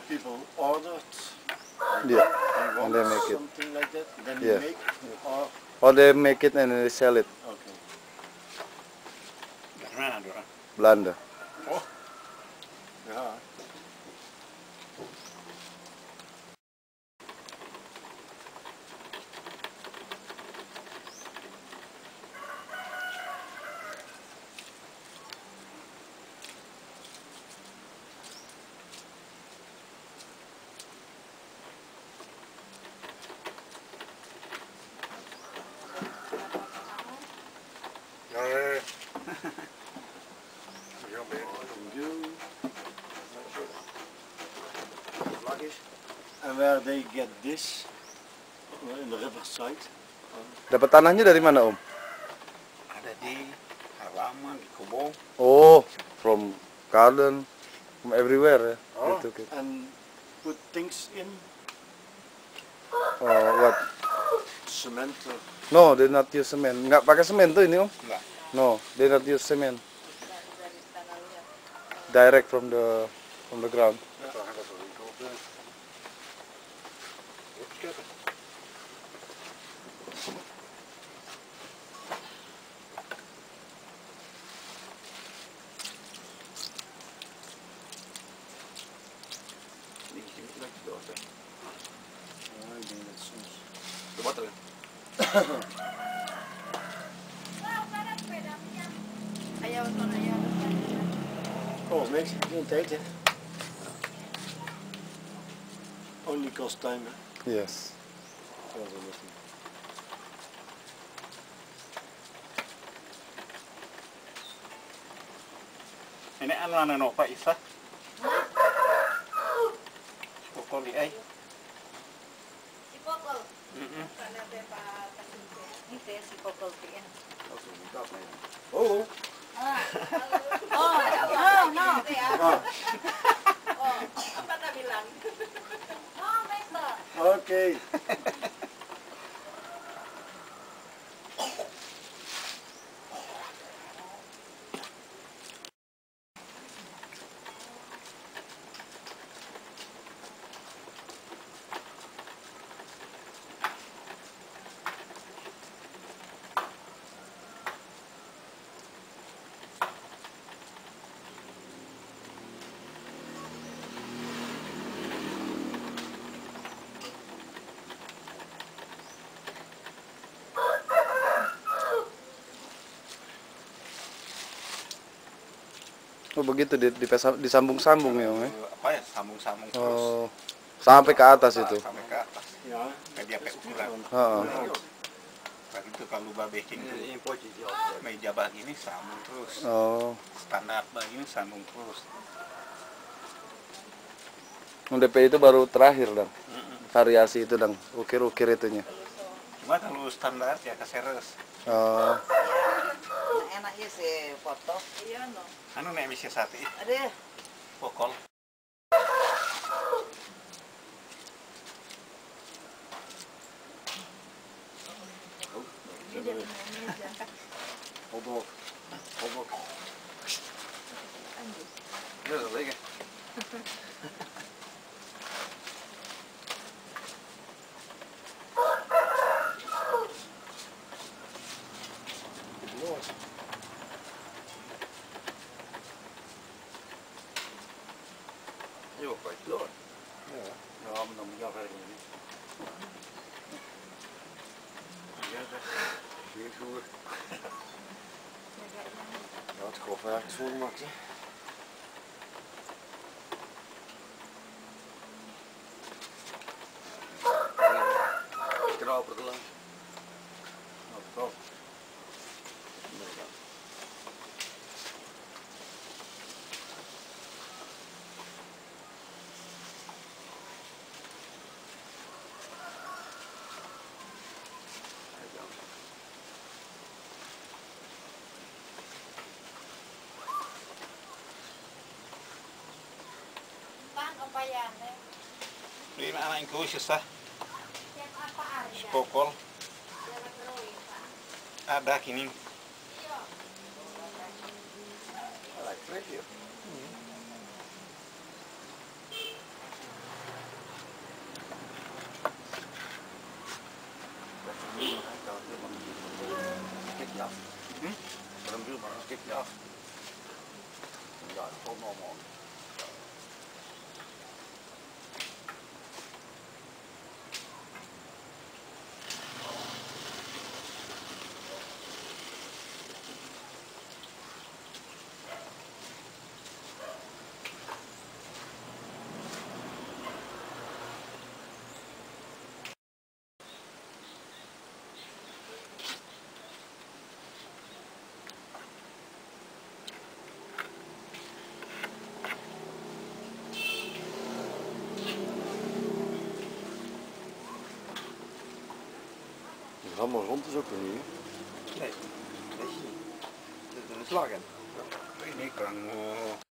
people ordered. Yeah, They and want they make it. something like that. Then Yeah. you make or Or they make it and they sell it. okay. Dari mana orang? Belanda. Oh, Yeah. ya. And where they get this in the riverside. Dapat tanahnya dari mana, Om? Ada di halaman, di kebun. Oh, from garden, from everywhere. Oh, They took it. and put things in What? cement. No, they not use cement. Nggak pakai semen tuh ini, Om? Enggak. No, they not use cement. Direct from the ground. Oh, niks. Geen tijd, hè. Only cost time, hè. Yes. Zo is het. Ini anu Pak Isa. Pokok di ai. Sipokol. Ini saya sipokol PN. Oh, Oh, no. Apa tak bilang? Oh, Mister. okay. Oh begitu disambung-sambung ya, Om? Apa ya, sambung-sambung terus. Oh, sampai ke atas itu. Sampai ke atas. Ja. Kayak dia pakai ukuran. Heeh. Begitu kalau baking tuh meja begini sambung terus. Oh, Standar begini sambung terus. DP itu baru terakhir, Dang. Variasi itu, Dang. Ukir-ukir itunya. Cuma kalau standar ya keseres. Oh, Enaknya sih foto. Iya, no. Anu nek bisa sate. Ada. Pokol. Hobok. Hobok. Ya, lagi. Jo, kwijt kloor. Ja. Ja, maar dan moet je afwerken. Ja, dat is goed. Ja, het grof werk is volgemaakt, hè. Kraper gelang. Nou, top. Pan apa yan? Ini anak yang susah. Siap apa Arya? Pokol Siapa drawing, Pak? ada kini. Iya. Elektrik, ya. Allemaal rond is ook weer niet. Nee, dat is niet. Dat is een slag in. Ini kan